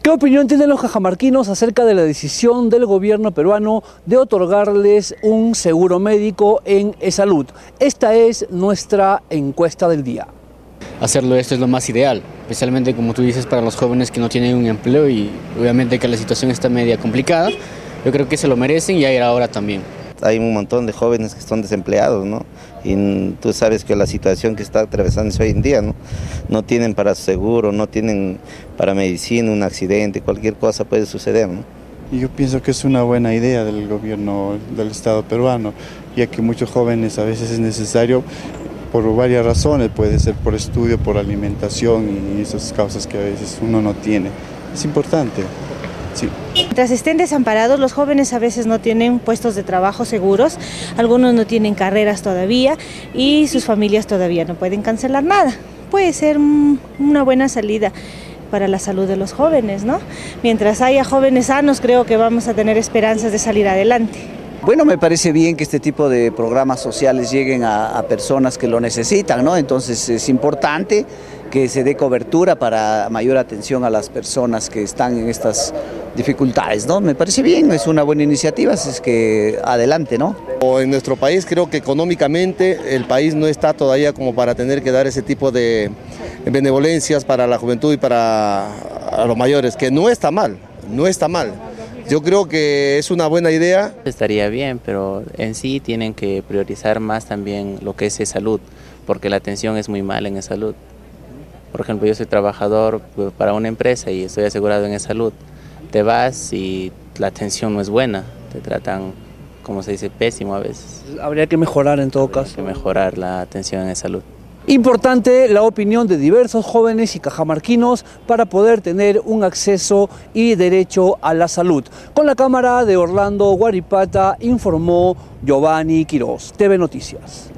¿Qué opinión tienen los cajamarquinos acerca de la decisión del gobierno peruano de otorgarles un seguro médico en eSalud? Esta es nuestra encuesta del día. Hacerlo esto es lo más ideal, especialmente como tú dices para los jóvenes que no tienen un empleo y obviamente que la situación está media complicada. Yo creo que se lo merecen y ya era hora también. Hay un montón de jóvenes que están desempleados, ¿no? Y tú sabes que la situación que está atravesándose hoy en día, ¿no? No tienen para seguro, no tienen para medicina, un accidente, cualquier cosa puede suceder, ¿no? Y yo pienso que es una buena idea del gobierno del Estado peruano, ya que muchos jóvenes a veces es necesario por varias razones, puede ser por estudio, por alimentación y esas causas que a veces uno no tiene. Es importante. Sí. Mientras estén desamparados, los jóvenes a veces no tienen puestos de trabajo seguros, algunos no tienen carreras todavía y sus familias todavía no pueden cancelar nada. Puede ser una buena salida para la salud de los jóvenes, ¿no? Mientras haya jóvenes sanos, creo que vamos a tener esperanzas de salir adelante. Bueno, me parece bien que este tipo de programas sociales lleguen a personas que lo necesitan, ¿no? Entonces es importante que se dé cobertura para mayor atención a las personas que están en estas dificultades, ¿no? Me parece bien, es una buena iniciativa, así es que adelante, ¿no? En nuestro país creo que económicamente el país no está todavía como para tener que dar ese tipo de benevolencias para la juventud y para los mayores, que no está mal, no está mal. Yo creo que es una buena idea. Estaría bien, pero en sí tienen que priorizar más también lo que es salud, porque la atención es muy mala en salud. Por ejemplo, yo soy trabajador para una empresa y estoy asegurado en salud. Te vas y la atención no es buena, te tratan, como se dice, pésimo a veces. Habría que mejorar en todo caso. Hay que mejorar la atención en salud. Importante la opinión de diversos jóvenes y cajamarquinos para poder tener un acceso y derecho a la salud. Con la cámara de Orlando Guaripata informó Giovanni Quiroz, TV Noticias.